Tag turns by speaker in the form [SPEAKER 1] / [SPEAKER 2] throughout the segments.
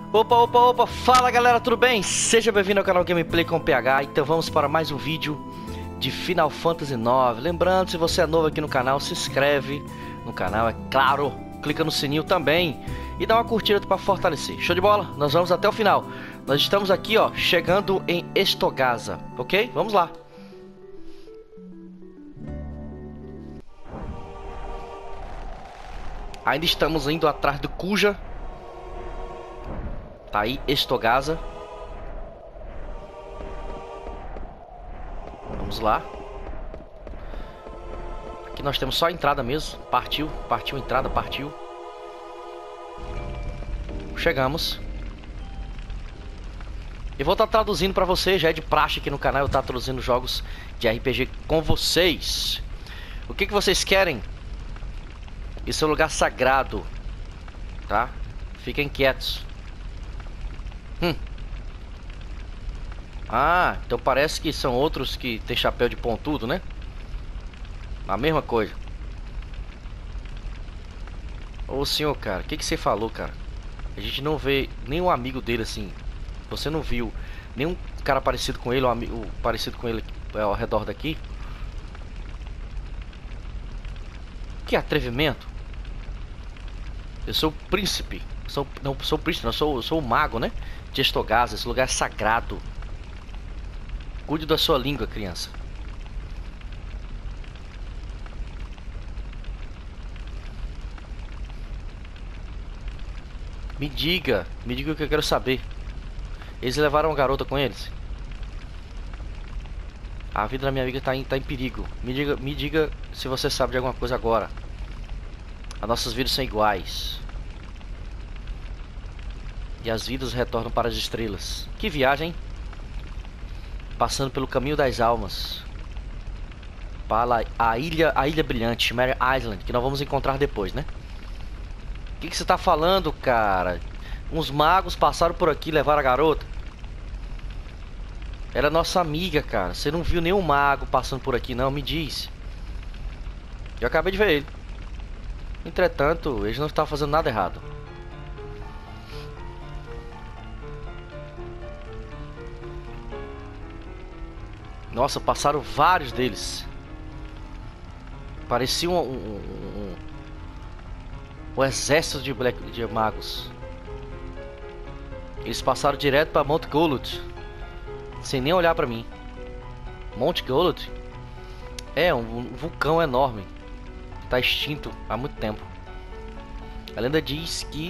[SPEAKER 1] Opa, opa, opa, fala galera, tudo bem? Seja bem-vindo ao canal Gameplay com PH. Então vamos para mais um vídeo de Final Fantasy IX. Lembrando, se você é novo aqui no canal, se inscreve no canal, é claro. Clica no sininho também e dá uma curtida para fortalecer. Show de bola? Nós vamos até o final. Nós estamos aqui, ó, chegando em Estogaza, ok? Vamos lá. Ainda estamos indo atrás do Kuja. Tá aí, Estogaza. Vamos lá. Aqui nós temos só a entrada mesmo. Partiu, partiu, entrada, partiu. Chegamos. Eu vou estar traduzindo pra vocês, já é de praxe aqui no canal eu estar traduzindo jogos de RPG com vocês. O que vocês querem? Isso é um lugar sagrado, tá? Fiquem quietos. Ah, então parece que são outros que tem chapéu de pontudo, né? A mesma coisa. Ô senhor, cara, o que você falou, cara? A gente não vê nenhum amigo dele assim. Você não viu nenhum cara parecido com ele, ou amigo parecido com ele ao redor daqui? Que atrevimento! Eu sou o príncipe. Não sou o príncipe, não, sou o mago, né? De Estogaza, esse lugar é sagrado. Cuide da sua língua, criança. Me diga o que eu quero saber. Eles levaram a garota com eles? A vida da minha amiga tá em perigo. Me diga se você sabe de alguma coisa agora. As nossas vidas são iguais. E as vidas retornam para as estrelas. Que viagem! Passando pelo caminho das almas. Para a ilha brilhante, Mary Island, que nós vamos encontrar depois, né? O que você tá falando, cara? Uns magos passaram por aqui e levaram a garota. Era nossa amiga, cara. Você não viu nenhum mago passando por aqui, não? Me diz. Eu acabei de ver ele. Entretanto, eles não estavam fazendo nada errado. Nossa, passaram vários deles. Parecia um exército de magos. Eles passaram direto para Mount Golod, sem nem olhar para mim. Mount Golod é um vulcão enorme. Está extinto há muito tempo. A lenda diz que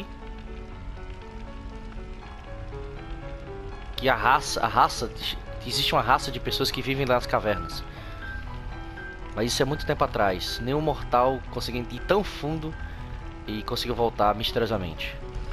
[SPEAKER 1] existe uma raça de pessoas que vivem nas cavernas. Mas isso é muito tempo atrás. Nenhum mortal conseguiu ir tão fundo e conseguiu voltar misteriosamente.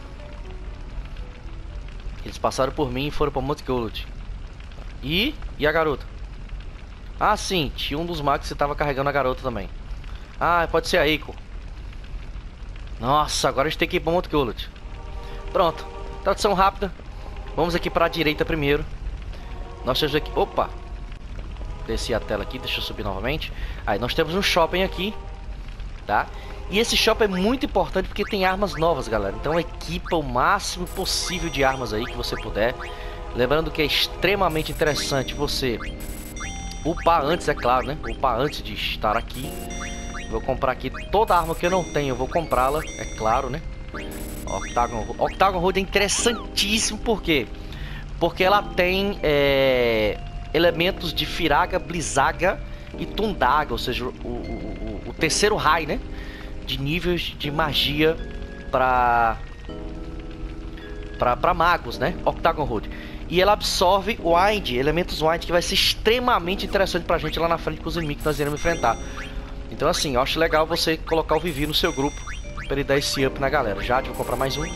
[SPEAKER 1] Eles passaram por mim e foram para Mount Golod. E a garota? Ah, sim, tinha um dos magos que estava carregando a garota também. Ah, pode ser a Eiko. Nossa, agora a gente tem que ir para Mount Golod. Pronto, tradução rápida. Vamos aqui para a direita primeiro. Nós temos aqui... Opa! Desci a tela aqui, deixa eu subir novamente. Aí nós temos um shopping aqui, tá? E esse shopping é muito importante porque tem armas novas, galera. Então equipa o máximo possível de armas aí que você puder. Lembrando que é extremamente interessante você upar antes, é claro, né? Upar antes de estar aqui. Vou comprar aqui toda a arma que eu não tenho, eu vou comprá-la, é claro, né? Octagon Road é interessantíssimo, por quê? Porque ela tem elementos de Firaga, Blizzaga e Thundaga, ou seja, o terceiro raio, né? De níveis de magia para magos, né? Octagon Road. E ela absorve Wind, elementos Wind, que vai ser extremamente interessante pra gente lá na frente com os inimigos que nós iremos enfrentar. Então assim, eu acho legal você colocar o Vivi no seu grupo para ele dar esse up na galera. Jade, vou comprar mais um.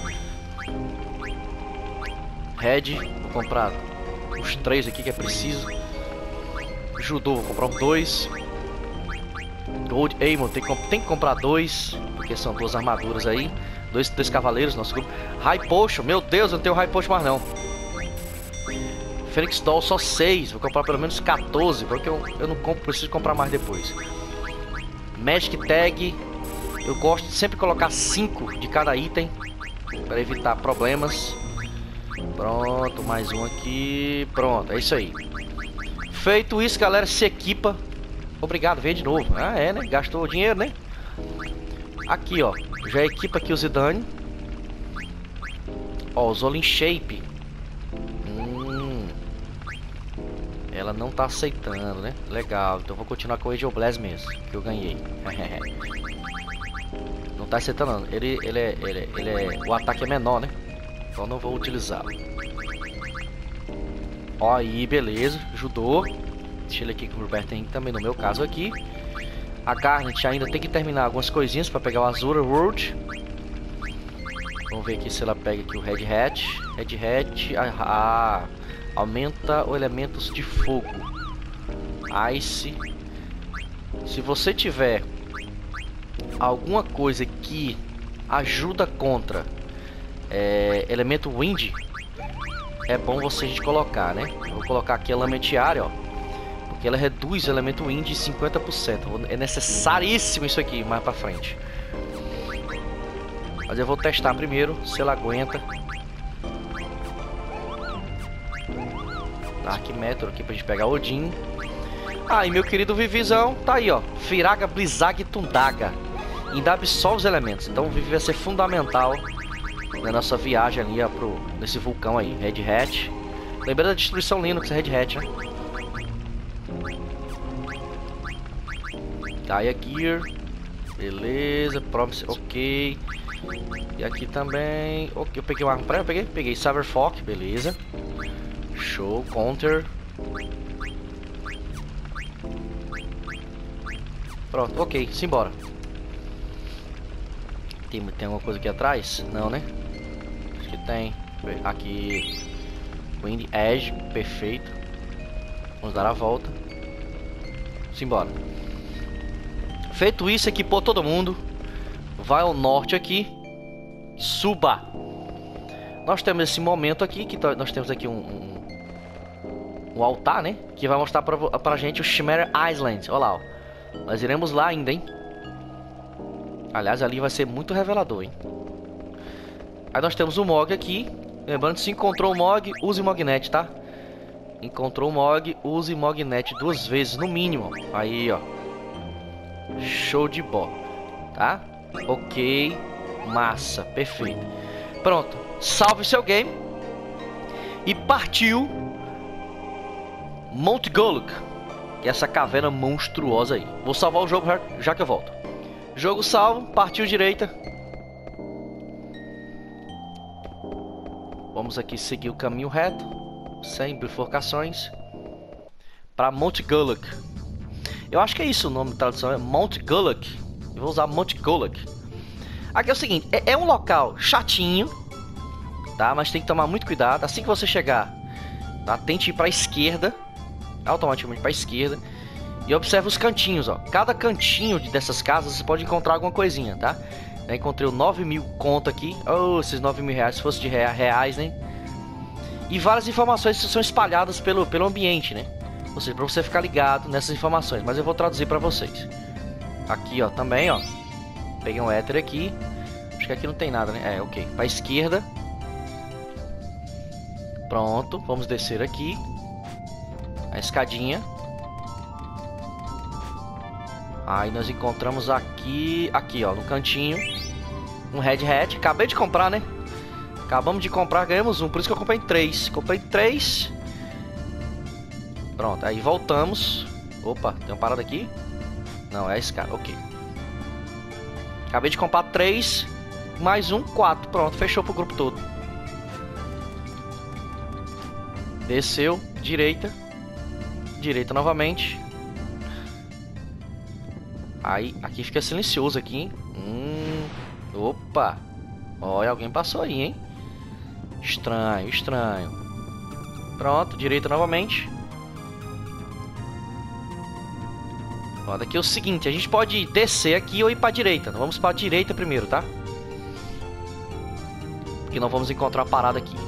[SPEAKER 1] Red, vou comprar os 3 aqui que é preciso. Judô, vou comprar uns 2. Gold Amon, tem que comprar 2, porque são 2 armaduras aí. 2 cavaleiros no nosso grupo. High Potion, meu Deus, eu não tenho High Potion mais não. Phoenix Doll, só 6, vou comprar pelo menos 14, porque eu não compro, preciso comprar mais depois. Magic Tag, eu gosto de sempre colocar 5 de cada item para evitar problemas. Pronto, mais um aqui. Pronto, é isso aí. Feito isso, galera, se equipa. Obrigado, vem de novo. Ah, é, né? Gastou dinheiro, né? Aqui, ó. Já equipa aqui o Zidane. Ó, o Zolin Shape. Ela não tá aceitando, né? Legal, então vou continuar com o Age of Blast mesmo, que eu ganhei. Não tá aceitando não. Ele é... O ataque é menor, né? Então não vou utilizá-lo. Ó aí, beleza. Ajudou. Deixa ele aqui com o Roberto Henrique também, no meu caso aqui. A Garnet ainda tem que terminar algumas coisinhas pra pegar o Azura World. Vamos ver aqui se ela pega aqui o Red Hat. Red Hat... aumenta os elementos de fogo. Ice. Se você tiver alguma coisa que ajuda contra elemento wind, é bom você a gente colocar, né? Vou colocar aqui a Lamentiária, ó, porque ela reduz o elemento wind em 50%. É necessaríssimo isso aqui mais pra frente. Mas eu vou testar primeiro se ela aguenta. Dark Meteor aqui pra gente pegar Odin. Ah, e meu querido Vivizão tá aí, ó. Firaga, Blizzag e Tundaga. Ainda absorve os elementos. Então o Vivi vai ser fundamental na nossa viagem ali, ó, nesse vulcão aí. Red Hat. Lembrando da destruição Linux, Red Hat, né? Gaia Gear. Beleza. Promise, ok. E aqui também. Ok, eu peguei uma arma pra eu peguei Cyberfolk, beleza. Show, counter. Pronto, ok, simbora. Tem alguma coisa aqui atrás? Não, né? Acho que tem. Aqui. Wind Edge, perfeito. Vamos dar a volta. Simbora. Feito isso, equipou todo mundo. Vai ao norte aqui. Suba. Nós temos esse momento aqui, que nós temos aqui um altar, né? Que vai mostrar pra gente o Chimera Island. Olha lá, ó. Nós iremos lá ainda, hein? Aliás, ali vai ser muito revelador, hein? Aí nós temos o Mog aqui. Lembrando que se encontrou o Mog, use Mognet, tá? Encontrou o Mog, use Mognet 2 vezes, no mínimo. Aí, ó. Show de bola. Tá? Ok. Massa. Perfeito. Pronto. Salve seu game. E partiu Mount Goluk, que é essa caverna monstruosa aí. Vou salvar o jogo já que eu volto. Jogo salvo, partiu direita. Vamos aqui seguir o caminho reto, sem bifurcações, para Mount Goluk. Eu acho que é isso o nome da tradução, é Mount Goluk. Eu vou usar Mount Goluk. Aqui é o seguinte, é um local chatinho, tá? Mas tem que tomar muito cuidado. Assim que você chegar, tá? Tente ir para a esquerda, automaticamente para a esquerda, e observe os cantinhos, ó. Cada cantinho dessas casas você pode encontrar alguma coisinha, tá? Eu encontrei o 9.000 conto aqui. Oh, esses 9.000 reais, se fosse de reais, né? E várias informações que são espalhadas pelo ambiente, né? Ou seja, pra você ficar ligado nessas informações. Mas eu vou traduzir pra vocês. Aqui, ó, também, ó. Peguei um éter aqui. Acho que aqui não tem nada, né? É, ok. Pra esquerda. Pronto, vamos descer aqui. A escadinha. Aí nós encontramos aqui, ó, no cantinho, um Red Hat. Acabei de comprar, né? Acabamos de comprar, ganhamos um. Por isso que eu comprei 3. Comprei 3. Pronto, aí voltamos. Opa, tem uma parada aqui? Não, é esse cara, ok. Acabei de comprar 3. Mais um, 4. Pronto, fechou pro grupo todo. Desceu, direita. Direita novamente. Aí, aqui fica silencioso aqui, hein? Opa. Olha, alguém passou aí, hein? Estranho, estranho. Pronto, direita novamente. Ó, daqui é o seguinte, a gente pode descer aqui ou ir pra direita. Vamos pra direita primeiro, tá? Porque não vamos encontrar uma parada aqui.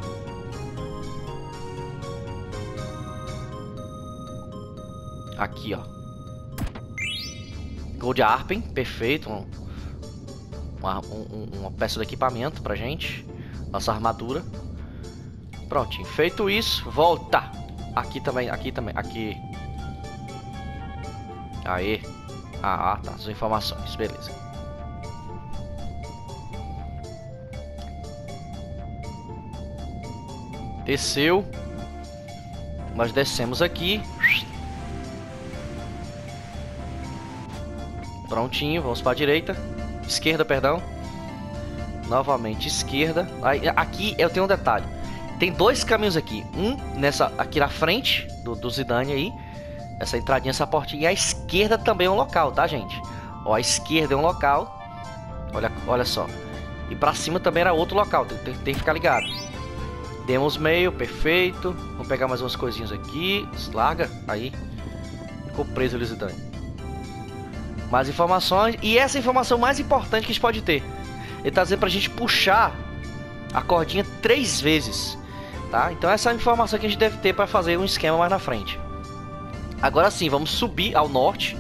[SPEAKER 1] Aqui, ó. Gold Arpen, perfeito. Uma peça de equipamento pra gente. Nossa armadura. Prontinho. Feito isso, volta. Aqui também, aqui. Aí. Ah, tá. As informações, beleza. Desceu. Nós descemos aqui. Prontinho, vamos para a direita. Esquerda, perdão. Novamente esquerda. Aí, aqui eu tenho um detalhe. Tem dois caminhos aqui. Um aqui na frente do Zidane aí. Essa entradinha, essa portinha. E a esquerda também é um local, tá, gente? Ó, a esquerda é um local. Olha só. E pra cima também era outro local. Tem que ficar ligado. Demos meio, perfeito. Vamos pegar mais umas coisinhas aqui. Larga. Aí. Ficou preso ali, Zidane. Mais informações. E essa é a informação mais importante que a gente pode ter. Ele tá dizendo pra gente puxar a cordinha 3 vezes. Tá? Então essa é a informação que a gente deve ter para fazer um esquema mais na frente. Agora sim, vamos subir ao norte.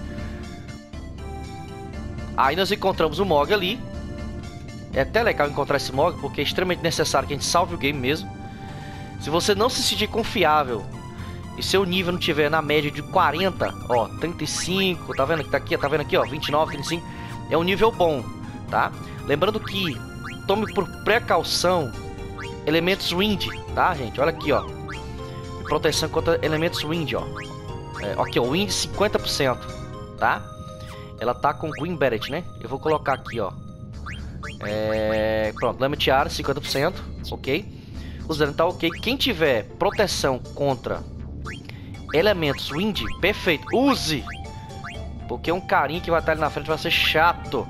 [SPEAKER 1] Aí nós encontramos o Mog ali. É até legal encontrar esse Mog, porque é extremamente necessário que a gente salve o game mesmo. Se você não se sentir confiável e seu nível não tiver na média de 40, ó, 35, tá vendo que tá aqui, ó, 29, 35, é um nível bom, tá? Lembrando que tome por precaução elementos wind, tá, gente? Olha aqui, ó. Proteção contra elementos wind, ó. Aqui, ó, wind 50%, tá? Ela tá com Green Beret, né? Eu vou colocar aqui, ó. Pronto, Limit Area 50%, ok? O Zidane tá ok. Quem tiver proteção contra elementos wind, perfeito. Use! Porque um carinha que vai estar ali na frente vai ser chato.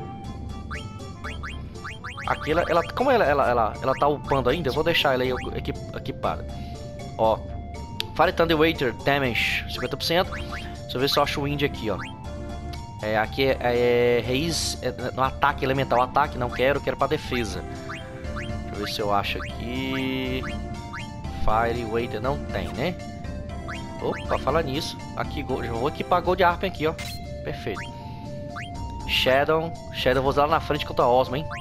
[SPEAKER 1] Aqui como ela tá upando ainda, eu vou deixar ela aí equipada. Ó, Fire Thunder Waiter Damage 50%. Deixa eu ver se eu acho o wind aqui, ó. Aqui é raiz no ataque elemental. Ataque não quero pra defesa. Deixa eu ver se eu acho aqui. Fire Waiter não tem, né? Opa, fala nisso. Aqui, já vou equipar Gold Harp aqui, ó. Perfeito. Shadow vou usar lá na frente contra a Osma, hein?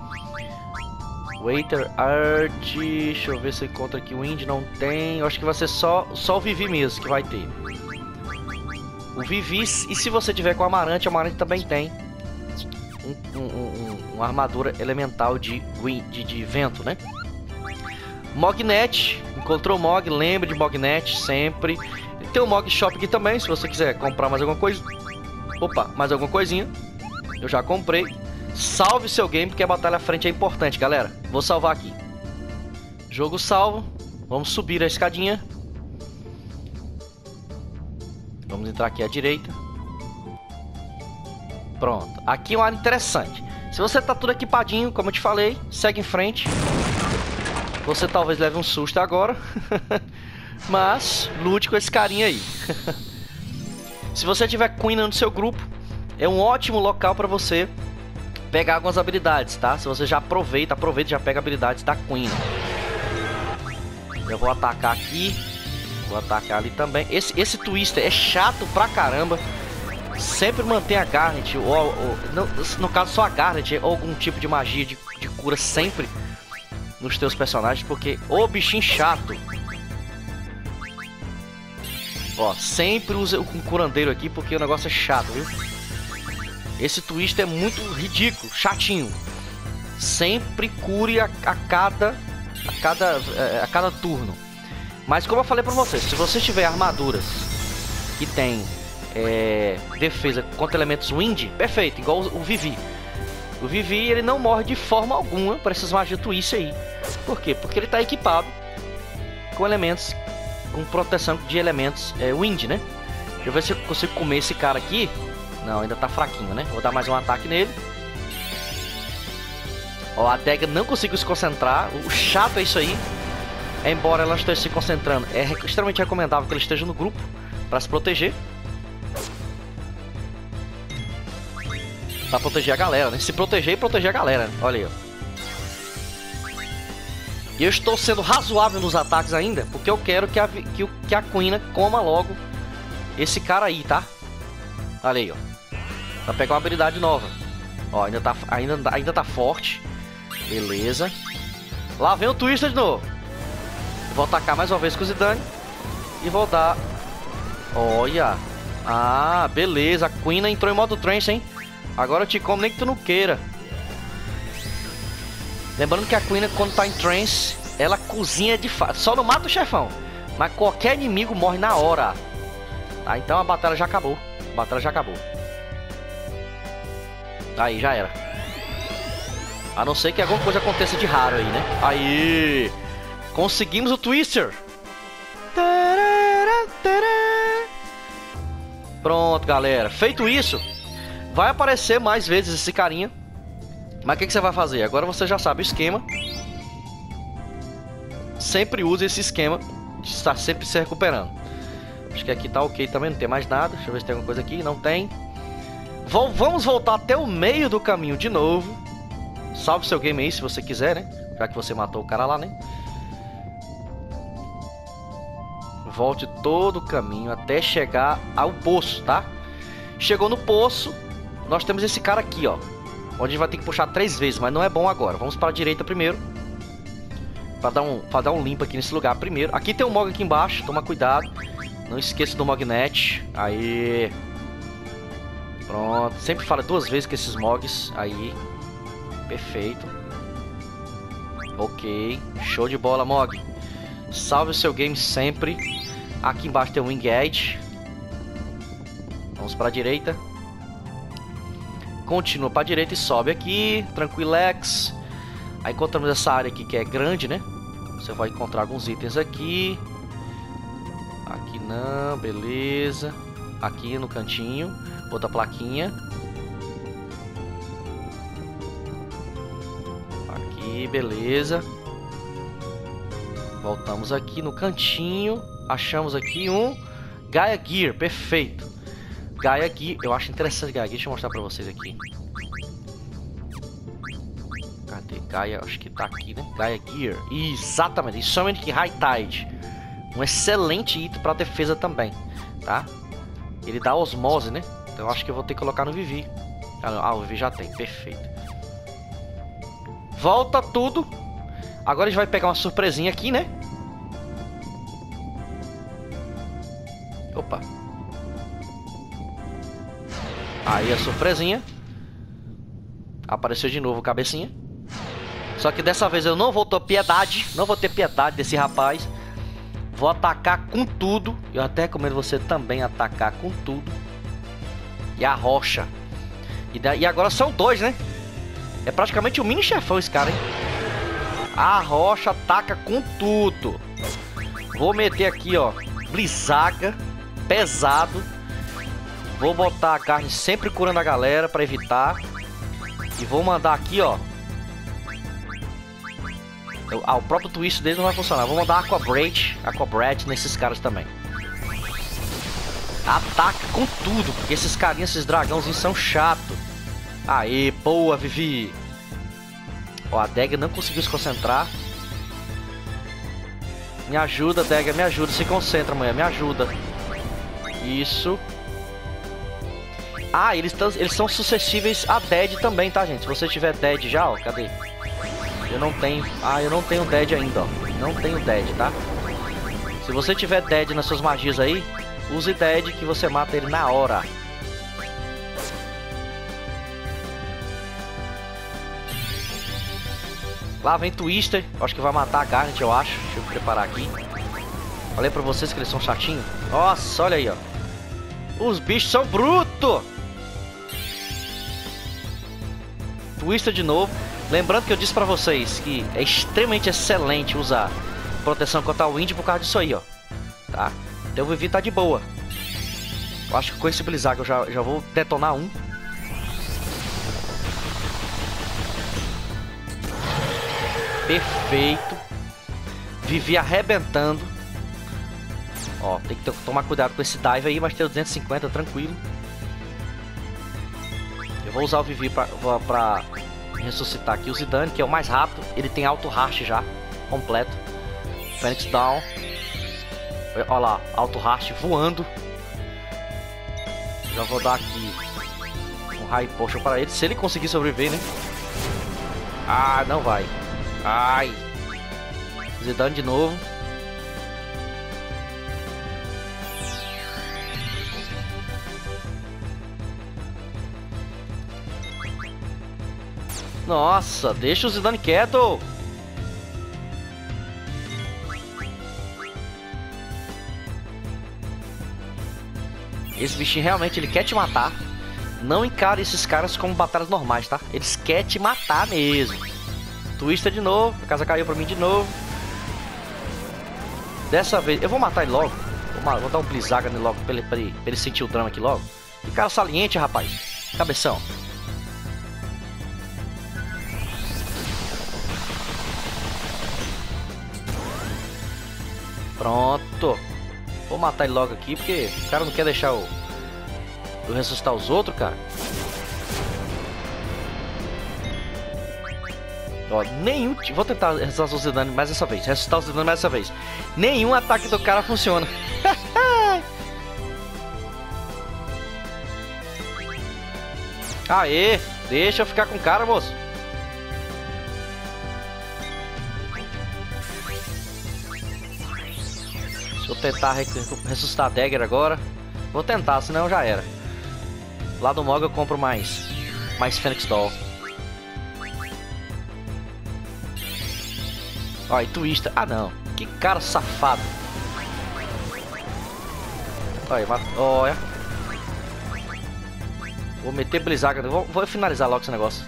[SPEAKER 1] Waiter Art. Deixa eu ver se eu encontro aqui. O Wind não tem. Eu acho que vai ser só o Vivi mesmo que vai ter. O Vivi, e se você tiver com Amarante, também tem uma armadura elemental de vento, né? Mognet, encontrou o Mog, lembre de Mognet sempre. Tem o Mog Shop aqui também, se você quiser comprar mais alguma coisa. Opa, mais alguma coisinha. Eu já comprei. Salve seu game, porque a batalha à frente é importante, galera. Vou salvar aqui. Jogo salvo. Vamos subir a escadinha. Vamos entrar aqui à direita. Pronto. Aqui é uma área interessante. Se você tá tudo equipadinho, como eu te falei, segue em frente. Você talvez leve um susto agora. Mas lute com esse carinha aí. Se você tiver Queen no seu grupo, é um ótimo local para você pegar algumas habilidades, tá? Se você já aproveita e já pega habilidades da Queen. Eu vou atacar aqui. Vou atacar ali também. Esse Twister é chato pra caramba. Sempre mantém a Garnet, no caso só a Garnet, ou algum tipo de magia de cura sempre nos teus personagens, porque o bichinho chato. Ó, sempre usa um curandeiro aqui, porque o negócio é chato, viu? Esse Twister é muito ridículo, chatinho. Sempre cure a cada turno. Mas como eu falei pra vocês, se você tiver armaduras que tem defesa contra elementos wind, perfeito, igual o Vivi. O Vivi, ele não morre de forma alguma para essas magias Twist aí. Por quê? Porque ele tá equipado com elementos, com proteção de elementos wind, né? Deixa eu ver se eu consigo comer esse cara aqui. Não, ainda tá fraquinho, né? Vou dar mais um ataque nele. Ó, a adega não conseguiu se concentrar. O chato é isso aí. Embora ela esteja se concentrando, é extremamente recomendável que ela esteja no grupo para se proteger. Pra proteger a galera, né? Se proteger e proteger a galera. Olha aí, ó. E eu estou sendo razoável nos ataques ainda, porque eu quero que a Queen coma logo esse cara aí, tá? Olha aí, ó. Vai pegar uma habilidade nova. Ó, ainda tá forte. Beleza. Lá vem o Twister de novo. Vou atacar mais uma vez com o Zidane. E vou dar... Olha. Ah, beleza. A Queen entrou em modo trance, hein? Agora eu te como nem que tu não queira. Lembrando que a Queen, quando tá em trance, ela cozinha de fato. Só não mata o chefão, mas qualquer inimigo morre na hora. Tá, então a batalha já acabou. A batalha já acabou. Aí, já era. A não ser que alguma coisa aconteça de raro aí, né? Aí! Conseguimos o Twister! Pronto, galera. Feito isso, vai aparecer mais vezes esse carinha. Mas o que você vai fazer? Agora você já sabe o esquema. Sempre use esse esquema de estar sempre se recuperando. Acho que aqui tá ok também, não tem mais nada. Deixa eu ver se tem alguma coisa aqui. Não tem. Vamos voltar até o meio do caminho de novo. Salve seu game aí se você quiser, né? Já que você matou o cara lá, né? Volte todo o caminho até chegar ao poço, tá? Chegou no poço, nós temos esse cara aqui, ó. Onde a gente vai ter que puxar 3 vezes, mas não é bom agora. Vamos para a direita primeiro. Para dar um limpo aqui nesse lugar primeiro. Aqui tem um Mog aqui embaixo, toma cuidado. Não esqueça do Mognet. Aí. Pronto. Sempre fala 2 vezes com esses Mogs. Aí. Perfeito. Ok. Show de bola, Mog. Salve o seu game sempre. Aqui embaixo tem um Wing Edge. Vamos para a direita. Continua para a direita e sobe aqui. Tranquilex. Aí encontramos essa área aqui que é grande, né? Você vai encontrar alguns itens aqui. Aqui não, beleza. Aqui no cantinho. Outra plaquinha. Aqui, beleza. Voltamos aqui no cantinho. Achamos aqui um Gaia Gear, perfeito. Gaia Gear, eu acho interessante Gaia Gear. Deixa eu mostrar pra vocês aqui. Cadê Gaia? Acho que tá aqui, né? Gaia Gear, exatamente. Summoning High Tide, um excelente item pra defesa também, tá? Ele dá osmose, né? Então eu acho que eu vou ter que colocar no Vivi. Ah, o Vivi já tem, perfeito. Volta tudo. Agora a gente vai pegar uma surpresinha aqui, né? Opa. Aí a surpresinha. Apareceu de novo o cabecinha. Só que dessa vez eu não vou ter piedade. Não vou ter piedade desse rapaz. Vou atacar com tudo. Eu até recomendo você também atacar com tudo. E a rocha. E agora são 2, né? É praticamente um mini chefão esse cara, hein? A rocha ataca com tudo. Vou meter aqui, ó, Blizzaga. Pesado. Vou botar a carne sempre curando a galera pra evitar. E vou mandar aqui, ó. O próprio twist dele não vai funcionar. Vou mandar Aqua Breath nesses caras também. Ataca com tudo, porque esses carinhas, esses dragãozinhos são chatos. Aê, boa, Vivi. Ó, a Dega não conseguiu se concentrar. Me ajuda, Dega, me ajuda. Se concentra, mulher, me ajuda. Isso. Ah, eles são suscetíveis a Dead também, tá, gente? Se você tiver Dead já, ó, cadê? Eu não tenho. Ah, eu não tenho Dead ainda, ó. Não tenho Dead, tá? Se você tiver Dead nas suas magias aí, use Dead que você mata ele na hora. Lá vem Twister. Acho que vai matar a Garnet, eu acho. Deixa eu preparar aqui. Falei pra vocês que eles são chatinhos. Nossa, olha aí, ó. Os bichos são brutos. Twister de novo. Lembrando que eu disse pra vocês que é extremamente excelente usar proteção contra o Wind por causa disso aí, ó. Tá? Então o Vivi tá de boa. Eu acho que com esse Blizzaga eu já vou detonar um. Perfeito. Vivi arrebentando. Ó, tem que tomar cuidado com esse dive aí, mas tem 250, tranquilo. Eu vou usar o Vivi pra ressuscitar aqui o Zidane, que é o mais rápido. Ele tem auto rush já, completo. Phoenix Down. Olha lá, auto rush voando. Já vou dar aqui um High Potion para ele, se ele conseguir sobreviver, né? Ah, não vai. Ai. Zidane de novo. Nossa, deixa o Zidane quieto. Esse bichinho realmente ele quer te matar. Não encare esses caras como batalhas normais, tá? Eles querem te matar mesmo. Twister de novo. A casa caiu pra mim de novo. Dessa vez, eu vou matar ele logo. Vou dar um Blizzaga nele logo pra ele sentir o drama aqui logo. Que cara saliente, rapaz. Cabeção. Pronto. Vou matar ele logo aqui, porque o cara não quer deixar eu ressuscitar os outros, cara. Ó, nenhum... Vou tentar ressuscitar o Zidane mais dessa vez. Ressuscitar o Zidane mais dessa vez. Nenhum ataque do cara funciona. Aê! Deixa eu ficar com o cara, moço. Deixa eu tentar ressuscitar a Dagger agora. Vou tentar, senão já era. Lá do Mog eu compro mais Phoenix Doll. Ó, e Twister. Ah, não. Que cara safado. Olha, olha. Vou meter Blizzaga. Vou finalizar logo esse negócio.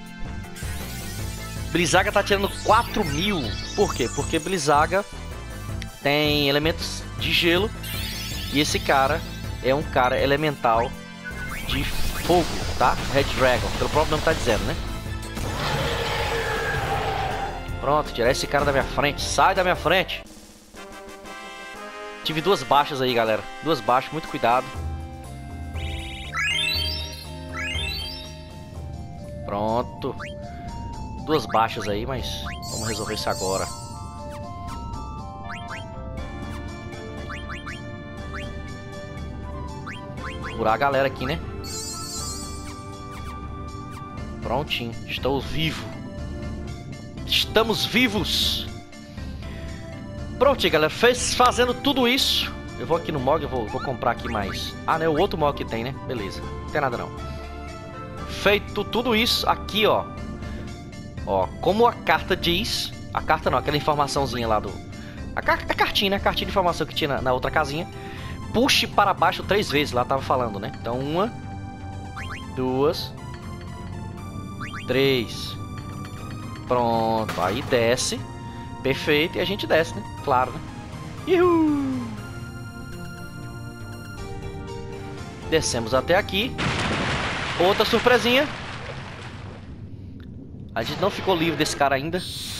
[SPEAKER 1] Blizzaga tá tirando 4.000. Por quê? Porque Blizzaga tem elementos de gelo. E esse cara é um cara elemental de fogo, tá? Red Dragon. Pelo próprio nome tá dizendo, né? Pronto, tirar esse cara da minha frente. Sai da minha frente. Tive duas baixas aí, galera. Duas baixas, muito cuidado. Pronto. Duas baixas aí, mas vamos resolver isso agora. Curar a galera aqui, né? Prontinho. Estou vivo. Estamos vivos. Pronto, galera. Fazendo tudo isso. Eu vou aqui no Mog, eu vou comprar aqui mais. Ah, não é o outro Mog que tem, né? Beleza. Não tem nada não. Feito tudo isso aqui, ó. Ó, como a carta diz. A carta não, aquela informaçãozinha lá do... A cartinha, né? A cartinha de informação que tinha na outra casinha. Puxe para baixo 3 vezes, lá tava falando, né? Então, 1, 2, 3. Pronto, aí desce. Perfeito, e a gente desce, né? Claro, né? Uhul! Descemos até aqui. Outra surpresinha. A gente não ficou livre desse cara ainda.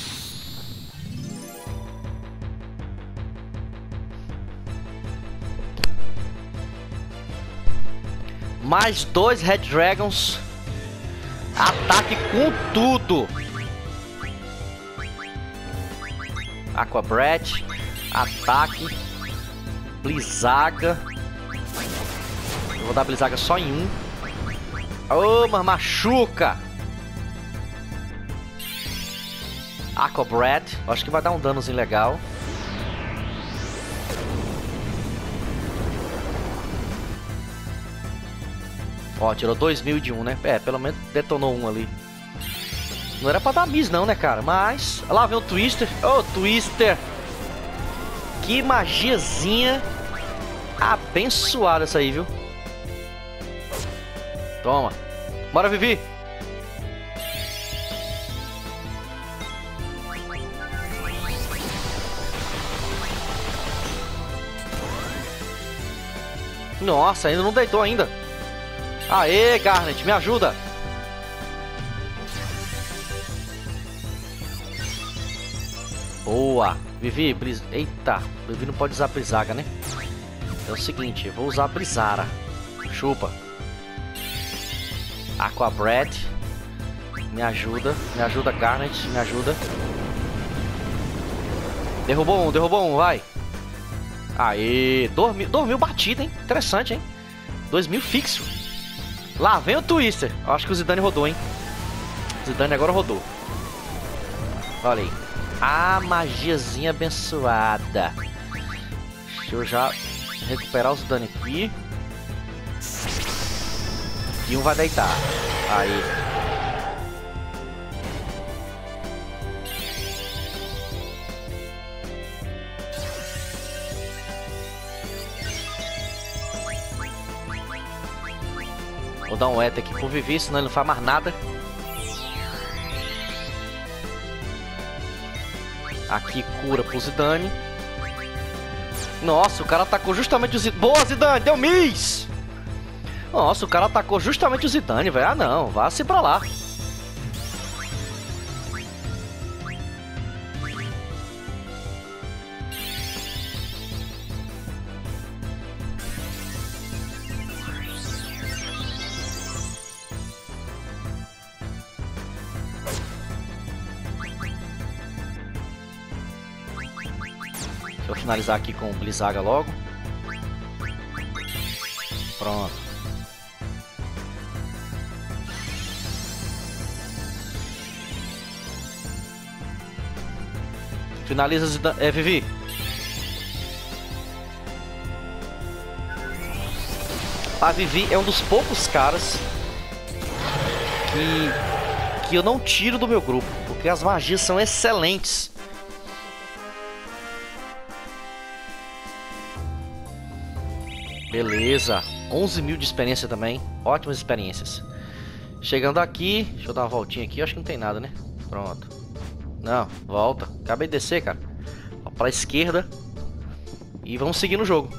[SPEAKER 1] Mais 2 Red Dragons. Ataque com tudo. Aqua Breath. Ataque. Blizzaga. Eu vou dar Blizzaga só em um. Ô, mas machuca. Aqua Breath. Acho que vai dar um danozinho legal. Ó, tirou 2.000 de um, né? É, pelo menos detonou um ali. Não era pra dar miss não, né, cara? Mas... Lá vem o Twister. Ô, Twister! Que magiazinha abençoada essa aí, viu? Toma. Bora, Vivi! Nossa, ainda não deitou ainda. Aê, Garnet, me ajuda. Boa. Vivi, eita, Vivi não pode usar Blizzaga, né? É o seguinte, eu vou usar Blizzara. Chupa. Aqua Breath. Me ajuda, Garnet, me ajuda. Derrubou um, vai. Aê, dormiu batido, hein? Interessante, hein? 2.000 fixo. Lá vem o Twister. Acho que o Zidane rodou, hein? Zidane agora rodou. Olha aí. A magiazinha abençoada. Deixa eu já recuperar o Zidane aqui. E um vai deitar. Aí. Vou dar um ETA aqui pro Vivi, senão ele não faz mais nada. Aqui cura pro Zidane. Nossa, o cara atacou justamente o Zidane. Boa, Zidane, deu miss! Nossa, o cara atacou justamente o Zidane, velho. Ah, não, vá-se pra lá. Deixa eu finalizar aqui com o Blizzaga logo. Pronto. Finaliza, Vivi. A Vivi é um dos poucos caras que eu não tiro do meu grupo, porque as magias são excelentes. Beleza, 11 mil de experiência também, ótimas experiências. Chegando aqui, deixa eu dar uma voltinha aqui, acho que não tem nada, né? Pronto. Não, volta, acabei de descer, cara. Ó, pra esquerda. E vamos seguir no jogo.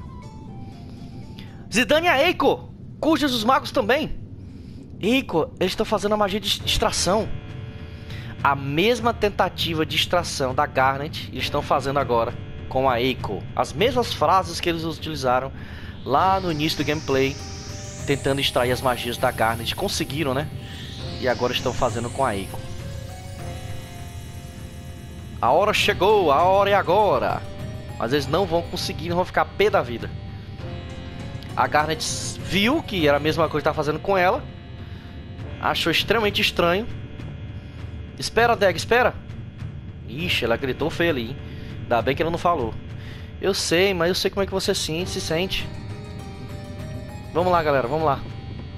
[SPEAKER 1] Zidane e a Eiko, cujas os magos também. Eiko, eles estão fazendo a magia de extração. A mesma tentativa de extração da Garnet eles estão fazendo agora com a Eiko. As mesmas frases que eles utilizaram lá no início do gameplay, tentando extrair as magias da Garnet. Conseguiram, né? E agora estão fazendo com a Eiko. A hora chegou, a hora é agora. Mas eles não vão conseguir, não vão ficar pé da vida. A Garnet viu que era a mesma coisa que estava fazendo com ela. Achou extremamente estranho. Espera, Deg, espera. Ixi, ela gritou feio ali, hein? Ainda bem que ela não falou. Eu sei, mas eu sei como é que você se sente. Vamos lá, galera, vamos lá.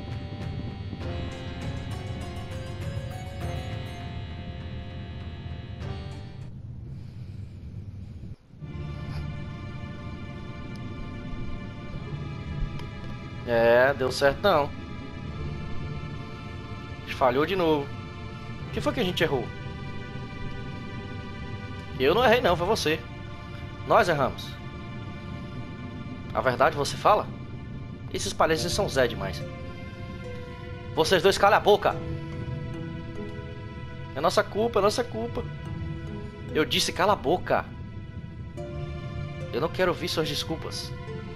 [SPEAKER 1] É, deu certo não. Falhou de novo. O que foi que a gente errou? Eu não errei não, foi você. Nós erramos. A verdade você fala? Esses palhaços são Zé demais. Vocês dois calem a boca. É nossa culpa, é nossa culpa. Eu disse cala a boca. Eu não quero ouvir suas desculpas.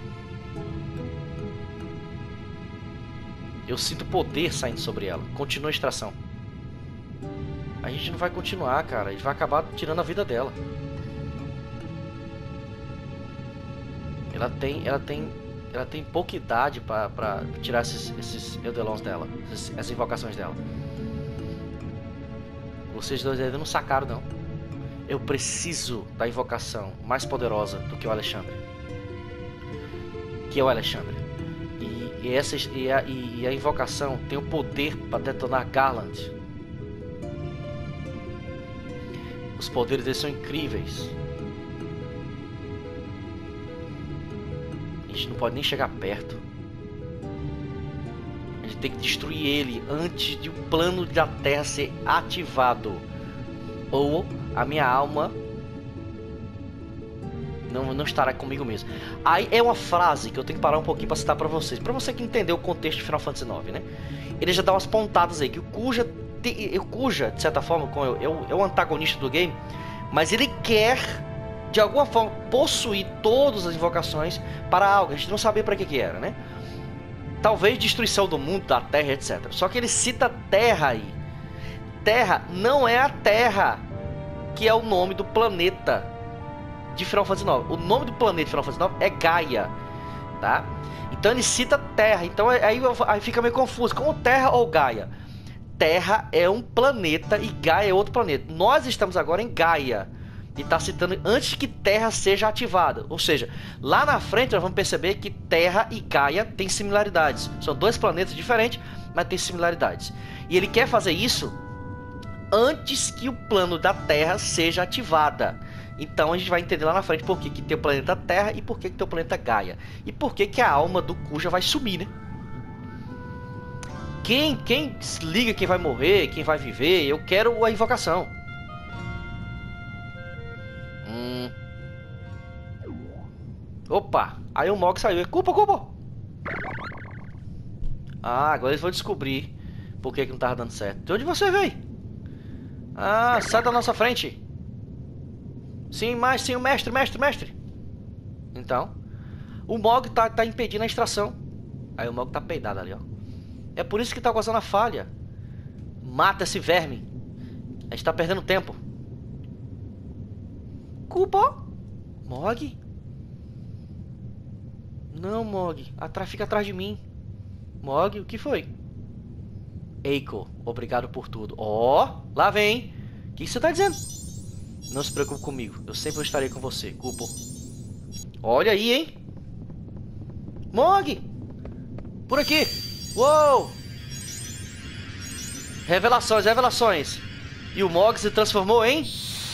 [SPEAKER 1] Eu sinto poder saindo sobre ela. Continua a extração. A gente não vai continuar, cara. A gente vai acabar tirando a vida dela. Ela tem pouca idade pra tirar esses Eudolons dela. Essas invocações dela. Vocês dois ainda não sacaram, não. Eu preciso da invocação mais poderosa do que o Alexandre. Que é o Alexandre. E a invocação tem o poder para detonar Garland. Os poderes deles são incríveis. A gente não pode nem chegar perto. A gente tem que destruir ele antes de o plano da Terra ser ativado. Ou a minha alma não estará comigo mesmo. Aí é uma frase que eu tenho que parar um pouquinho para citar para vocês. Para você que entendeu o contexto de Final Fantasy IX, né? Ele já dá umas pontadas aí que o Kuja, de certa forma, é o antagonista do game, mas ele quer de alguma forma possuir todas as invocações para algo. A gente não sabia para que era, né? Talvez destruição do mundo, da Terra, etc. Só que ele cita Terra aí. Terra não é a Terra, que é o nome do planeta de Final Fantasy IX. O nome do planeta de Final Fantasy IX é Gaia, tá? Então ele cita Terra. Então aí fica meio confuso. Como Terra ou Gaia? Terra é um planeta e Gaia é outro planeta. Nós estamos agora em Gaia. E está citando antes que Terra seja ativada. Ou seja, lá na frente nós vamos perceber que Terra e Gaia têm similaridades. São dois planetas diferentes, mas têm similaridades. E ele quer fazer isso antes que o plano da Terra seja ativada. Então a gente vai entender lá na frente por que tem o planeta Terra e por que tem o planeta Gaia. E por que a alma do Kuja vai sumir, né? Quem se liga quem vai morrer, quem vai viver? Eu quero a invocação. Opa, aí o Mog saiu. Culpa. Ah, agora eles vão descobrir por que não tava dando certo. De onde você veio? Ah, sai da nossa frente. Sim, o mestre. Então, o Mog tá impedindo a extração. Aí o Mog tá peidado ali, ó. É por isso que tá causando a falha. Mata esse verme. A gente tá perdendo tempo. Culpa? Mog? Não, Mog. Fica atrás de mim. Mog, o que foi? Eiko, obrigado por tudo. Ó, lá vem. O que você tá dizendo? Não se preocupe comigo. Eu sempre estarei com você, Culpo. Olha aí, hein? Mog! Por aqui. Uou! Revelações. E o Mog se transformou em...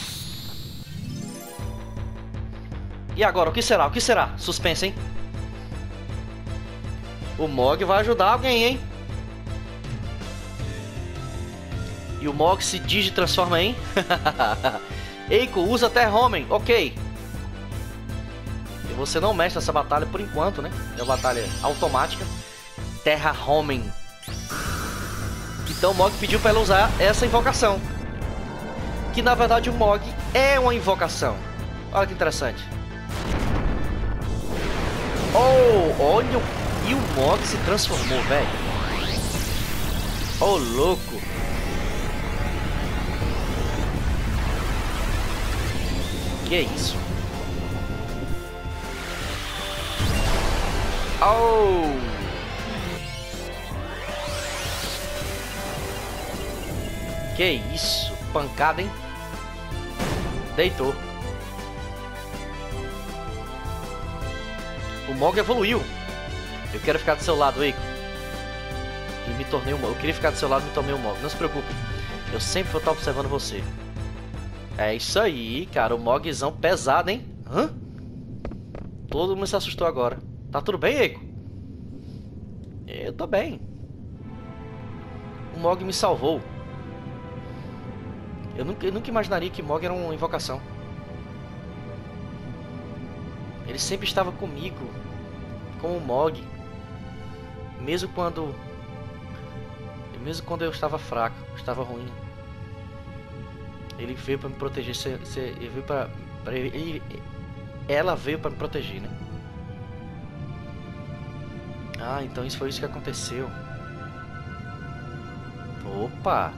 [SPEAKER 1] E agora, o que será? Suspense, hein? O Mog vai ajudar alguém, hein? E o Mog se transforma em... Eiko, usa Terra Homem. Ok. E você não mexe nessa batalha por enquanto, né? É uma batalha automática. Terra Homem. Então o Mog pediu para ela usar essa invocação. Que na verdade o Mog é uma invocação. Olha que interessante. Oh, olha o... E o Mog se transformou, velho. Oh, louco. Que é isso? Oh! Que isso? Pancada, hein? Deitou. O Mog evoluiu. Eu quero ficar do seu lado, Eiko. E me tornei um Mog. Eu queria ficar do seu lado e me tornei um Mog. Não se preocupe. Eu sempre vou estar observando você. É isso aí, cara. O Mogzão pesado, hein? Hã? Todo mundo se assustou agora. Tá tudo bem, Eiko? Eu tô bem. O Mog me salvou. Eu nunca imaginaria que Mog era uma invocação. Ele sempre estava comigo. Com o Mog. Mesmo quando eu estava fraco, estava ruim. Ele veio para me proteger. Ele veio ela veio para me proteger, né? Ah, então isso foi isso que aconteceu. Opa!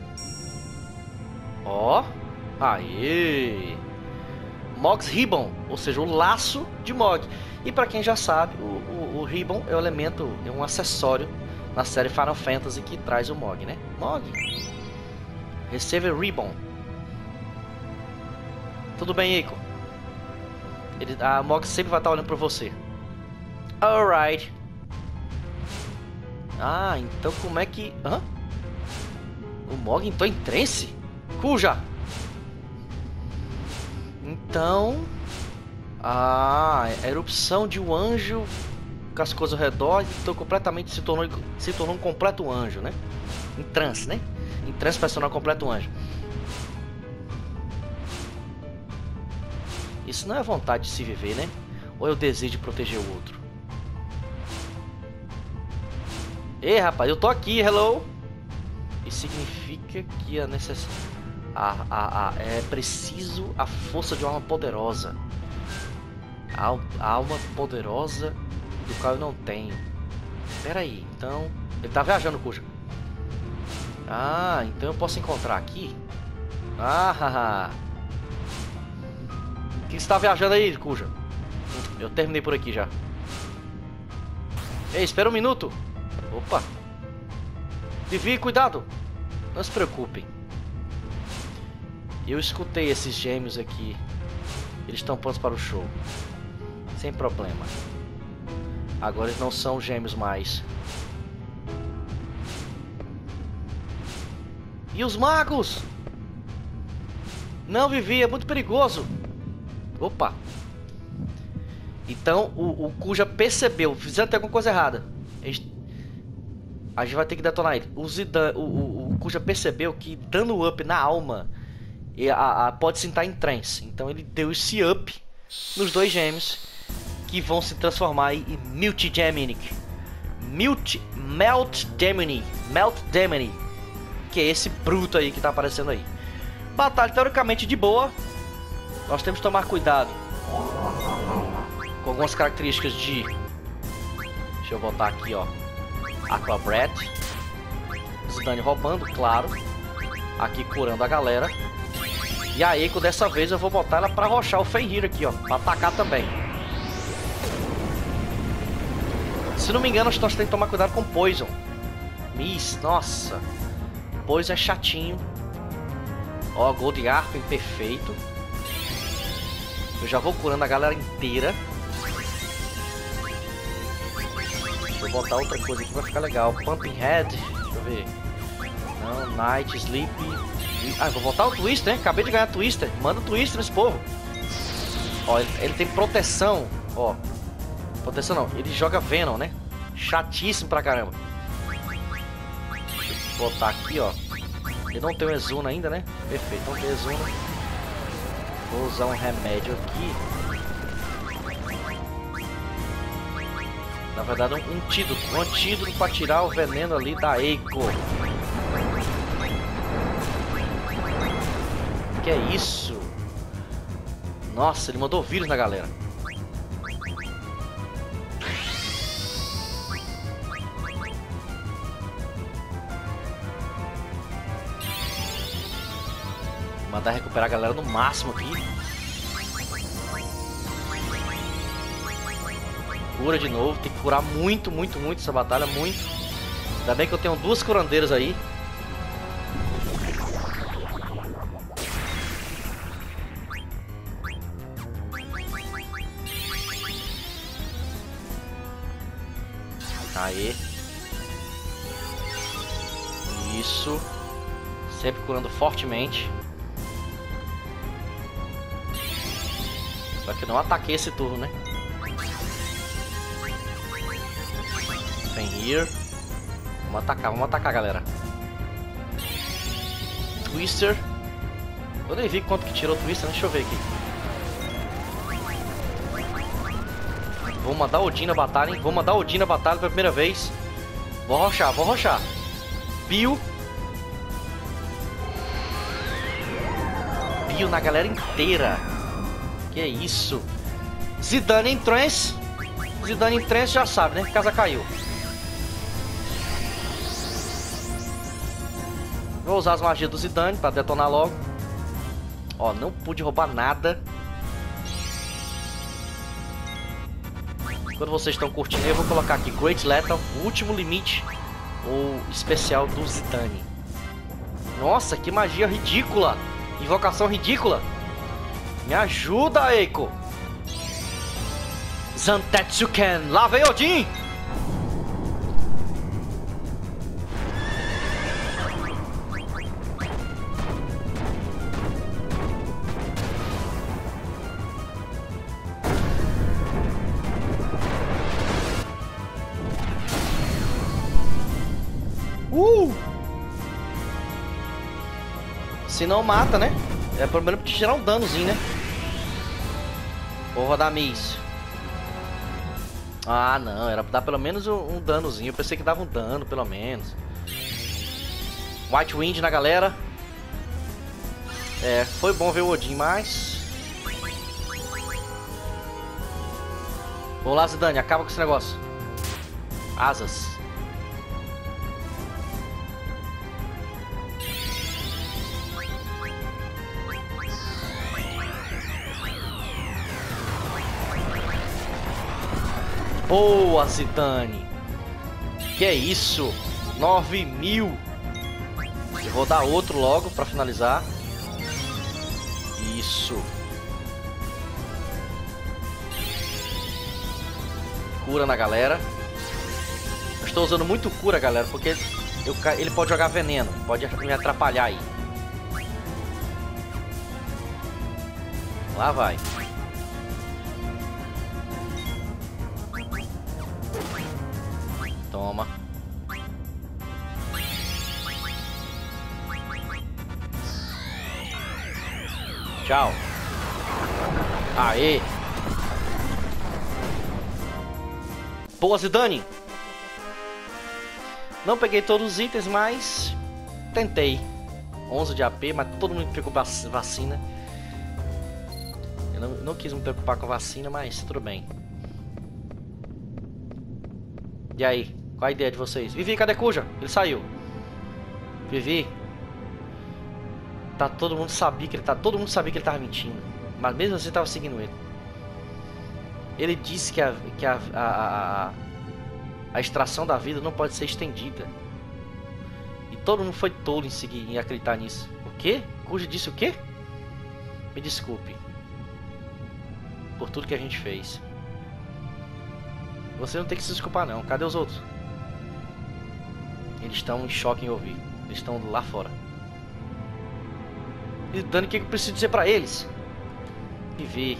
[SPEAKER 1] Ó! Aê! Mog's Ribbon, ou seja, o laço de Mog. E para quem já sabe, o Ribbon é um elemento, é um acessório na série Final Fantasy que traz o Mog, né? Mog! Receive Ribbon. Tudo bem, Eiko? A Mog sempre vai estar olhando para você. Alright. Ah, então como é que... Hã? O Mog entrou em trance? Cuja! Então... a erupção de um anjo com as coisas ao redor, então completamente se tornou um completo anjo, né? Em trance, né? Em trance para se tornar um completo anjo. Isso não é vontade de se viver, né? Ou é o desejo de proteger o outro? Ei, rapaz, eu tô aqui, hello! Isso significa que é é preciso a força de uma alma poderosa. A alma poderosa do qual eu não tenho. Pera aí, então... Ele tá viajando, Cuja. Ah, então eu posso encontrar aqui? Ah, o que você tá viajando aí, Cuja? Eu terminei por aqui já. Ei, espera um minuto. Opa. Vivi, cuidado. Não se preocupem. Eu escutei esses gêmeos aqui. Eles estão prontos para o show. Sem problema. Agora eles não são gêmeos mais. E os magos? Não, Vivi, é muito perigoso. Opa. Então o Cuja percebeu. Fizeram até alguma coisa errada. A gente vai ter que detonar ele. O Zidane, o Kuja percebeu que dando up na alma pode se entrar em trance. Então ele deu esse up nos dois gêmeos que vão se transformar em Melt Demony, que é esse bruto aí que tá aparecendo aí. Batalha teoricamente de boa. Nós temos que tomar cuidado com algumas características de... Deixa eu botar aqui, ó. Aqua Breath. Zidane roubando, claro. Aqui curando a galera. E a Eiko dessa vez eu vou botar ela pra rochar o Fenrir aqui, ó. Pra atacar também. Se não me engano, nós temos que tomar cuidado com Poison. Miss, nossa. Poison é chatinho. Ó, Gold Arpen, perfeito. Eu já vou curando a galera inteira. Deixa eu botar outra coisa aqui pra ficar legal. Pumping Head, deixa eu ver. Não, Night, Sleep. Ah, vou botar o Twister, né? Acabei de ganhar Twister. Manda o Twister nesse povo. Ó, ele tem proteção. Ó, proteção não, ele joga Venom, né? Chatíssimo pra caramba. Deixa eu botar aqui, ó. Ele não tem o Exuna ainda, né? Perfeito, não tem Exuna. Vou usar um remédio aqui. Na verdade, um antídoto pra tirar o veneno ali da Eiko. Que é isso? Nossa, ele mandou vírus na galera. Mandar recuperar a galera no máximo aqui. Cura de novo. Tem que curar muito essa batalha. Muito. Ainda bem que eu tenho duas curandeiras aí. Aê. Isso. Sempre curando fortemente. Só que eu não ataquei esse turno, né? Fenrir. Vamos atacar, galera. Twister. Eu nem vi quanto que tirou o Twister, deixa eu ver aqui. Vou mandar Odin na batalha, hein? Vou mandar Odin na batalha pela primeira vez. Vou rochar. Bio na galera inteira. Que é isso? Zidane em trance. Zidane em trance já sabe, né? Casa caiu. Vou usar as magias do Zidane pra detonar logo. Ó, não pude roubar nada. Quando vocês estão curtindo, eu vou colocar aqui Great Lethal, o último limite, ou especial do Zidane. Nossa, que magia ridícula! Invocação ridícula! Me ajuda, Eiko! Zantetsuken! Lá vem Odin! Se não mata, né? É problema de tirar um danozinho, né? Ou vou dar miss. Ah, não. Era pra dar pelo menos um danozinho. Eu pensei que dava um dano, pelo menos. White Wind na galera. É, foi bom ver o Odin, mas... Vamos lá, Zidane. Acaba com esse negócio. Asas. Boa, Zidane. Que é isso? 9.000. Eu vou dar outro logo pra finalizar. Isso. Cura na galera. Eu estou usando muito cura, galera, porque ele pode jogar veneno. Pode me atrapalhar aí. Lá vai. Toma. Tchau. Aê. Boa, Zidane. Não peguei todos os itens, mas tentei. 11 de AP, mas todo mundo ficou com vacina. Eu não quis me preocupar com a vacina, mas tudo bem. E aí? Qual a ideia de vocês? Vivi, cadê Kuja? Ele saiu. Vivi. Todo mundo sabia que ele tava mentindo. Mas mesmo assim tava seguindo ele. Ele disse que a extração da vida não pode ser estendida. E todo mundo foi tolo em seguir e acreditar nisso. O quê? Kuja disse o quê? Me desculpe por tudo que a gente fez. Você não tem que se desculpar não. Cadê os outros? Eles estão em choque em ouvir. Eles estão lá fora. E Dani, o que eu preciso dizer pra eles? Vivi.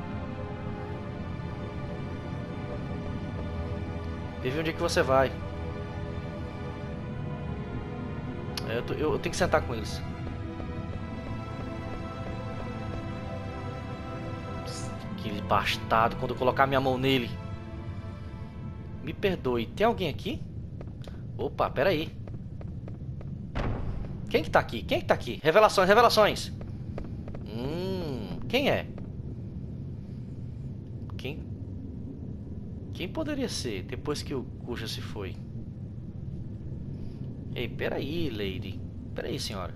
[SPEAKER 1] Vivi, onde é que você vai? Eu tenho que sentar com eles. Aquele bastardo, quando eu colocar minha mão nele. Me perdoe, tem alguém aqui? Opa, peraí. Quem que tá aqui? Quem que tá aqui? Revelações, revelações. Quem é? Quem poderia ser depois que o Kuja se foi? Ei, peraí, Lady. Peraí, senhora.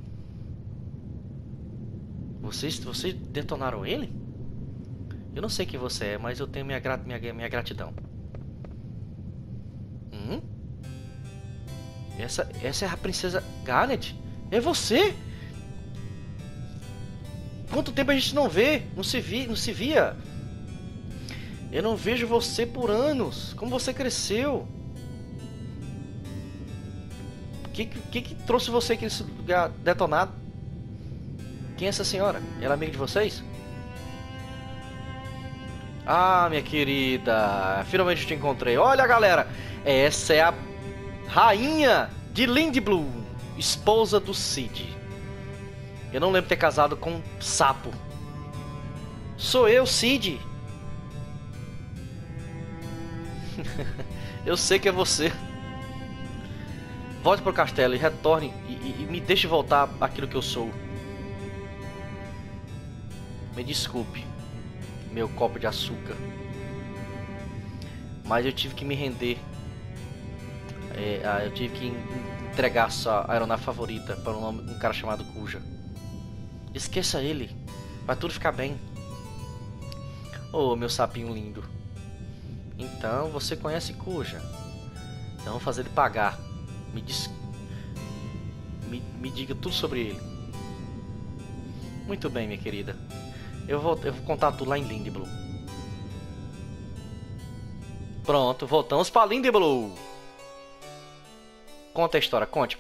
[SPEAKER 1] Vocês detonaram ele? Eu não sei quem você é, mas eu tenho minha gratidão. Essa é a princesa Garnet? É você? Quanto tempo a gente não vê? Não se via? Eu não vejo você por anos. Como você cresceu? O que trouxe você aqui nesse lugar detonado? Quem é essa senhora? Ela é amiga de vocês? Ah, minha querida. Finalmente te encontrei. Olha, galera. Essa é a rainha de Lindblum, esposa do Cid. Eu não lembro de ter casado com um sapo. Sou eu, Cid. Eu sei que é você. Volte pro castelo e retorne e me deixe voltar àquilo que eu sou. Me desculpe, meu copo de açúcar. Mas eu tive que me render. Eu tive que entregar sua aeronave favorita para um cara chamado Kuja. Esqueça ele. Vai tudo ficar bem. Oh, meu sapinho lindo. Então, você conhece Kuja. Então, vou fazer ele pagar. Me diga tudo sobre ele. Muito bem, minha querida. Eu vou contar tudo lá em Lindblum. Pronto, voltamos para Lindblum. Conta a história, conte.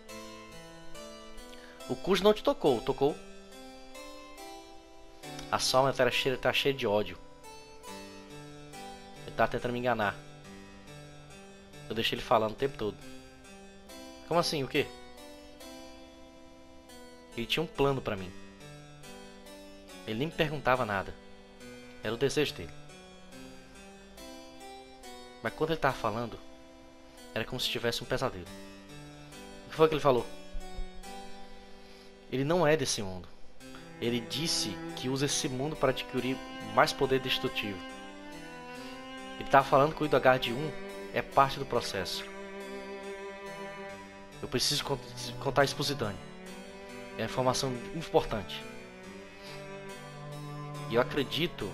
[SPEAKER 1] O Kuja não te tocou, tocou? A sua alma tá cheia de ódio. Ele tá tentando me enganar. Eu deixei ele falando o tempo todo. Como assim, o quê? Ele tinha um plano pra mim. Ele nem me perguntava nada. Era o desejo dele. Mas quando ele tava falando, era como se tivesse um pesadelo. O que foi que ele falou? Ele não é desse mundo. Ele disse que usa esse mundo para adquirir mais poder destrutivo. Ele tava falando que o IDH1 é parte do processo. Eu preciso contar isso pro Zidane. É uma informação importante. E eu acredito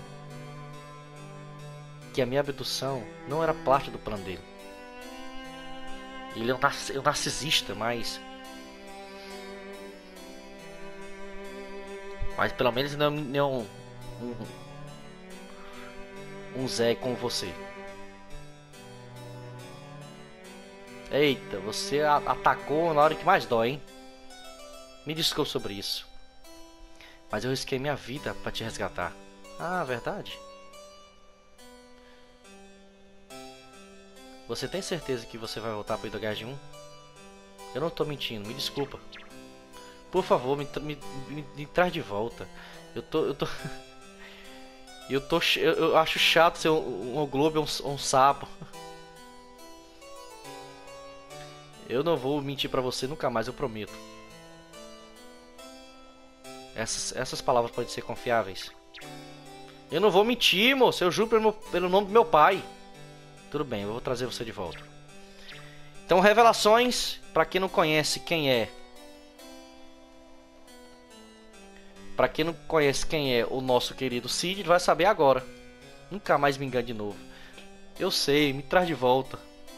[SPEAKER 1] que a minha abdução não era parte do plano dele. Ele é um narcisista, mas pelo menos não é um Zé como você. Eita, você atacou na hora que mais dói, hein? Me desculpe sobre isso. Mas eu risquei minha vida pra te resgatar. Ah, verdade? Você tem certeza que você vai voltar pro IDH1? Eu não tô mentindo, me desculpa. Por favor, me traz de volta. Eu tô... Eu acho chato ser um globo ou um sapo. Eu não vou mentir pra você nunca mais, eu prometo. Essas palavras podem ser confiáveis. Eu não vou mentir, moço. Eu juro pelo nome do meu pai. Tudo bem, eu vou trazer você de volta. Então, revelações, pra quem não conhece quem é. Pra quem não conhece quem é o nosso querido Cid, vai saber agora. Nunca mais me engane de novo. Eu sei, me traz de volta.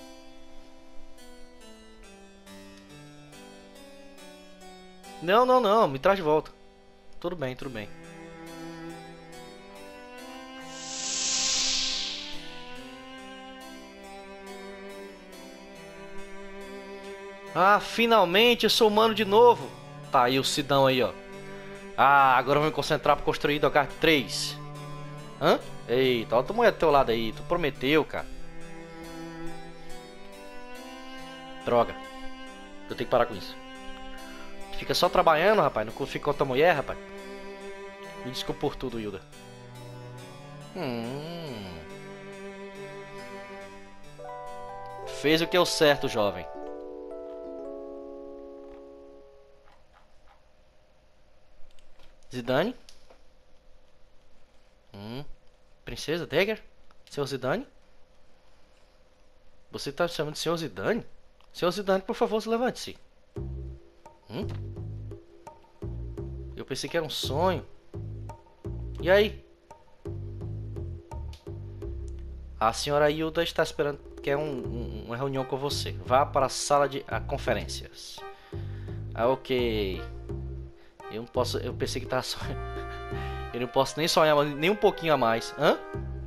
[SPEAKER 1] Não, me traz de volta. Tudo bem, tudo bem. Ah, finalmente eu sou humano de novo. Tá aí o Sidão aí, ó. Ah, agora eu vou me concentrar pra construir Dogart 3. Hã? Eita, olha a mulher do teu lado aí. Tu prometeu, cara. Droga. Eu tenho que parar com isso. Fica só trabalhando, rapaz. Não fica com outra mulher, rapaz. Me desculpa por tudo, Hilda. Fez o que é o certo, jovem. Zidane? Princesa Dagger? Senhor Zidane? Você tá chamando de Senhor Zidane? Senhor Zidane, por favor, se levante-se. Eu pensei que era um sonho. E aí? A senhora Hilda está esperando, quer uma reunião com você. Vá para a sala de conferências. Ah, ok. Eu não posso. Eu pensei que tava sonhando. Eu não posso nem sonhar nem um pouquinho a mais. Hã?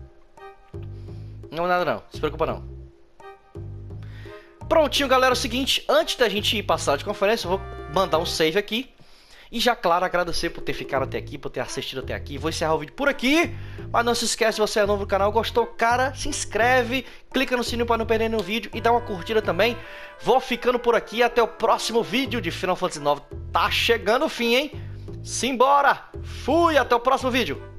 [SPEAKER 1] Não, nada não. Se preocupa não. Prontinho, galera. É o seguinte. Antes da gente ir para a sala de conferência, eu vou mandar um save aqui. E já, claro, agradecer por ter ficado até aqui, por ter assistido até aqui. Vou encerrar o vídeo por aqui. Mas não se esquece, se você é novo no canal, gostou, cara, se inscreve, clica no sininho para não perder nenhum vídeo e dá uma curtida também. Vou ficando por aqui, até o próximo vídeo de Final Fantasy IX. Tá chegando o fim, hein? Simbora! Fui, até o próximo vídeo.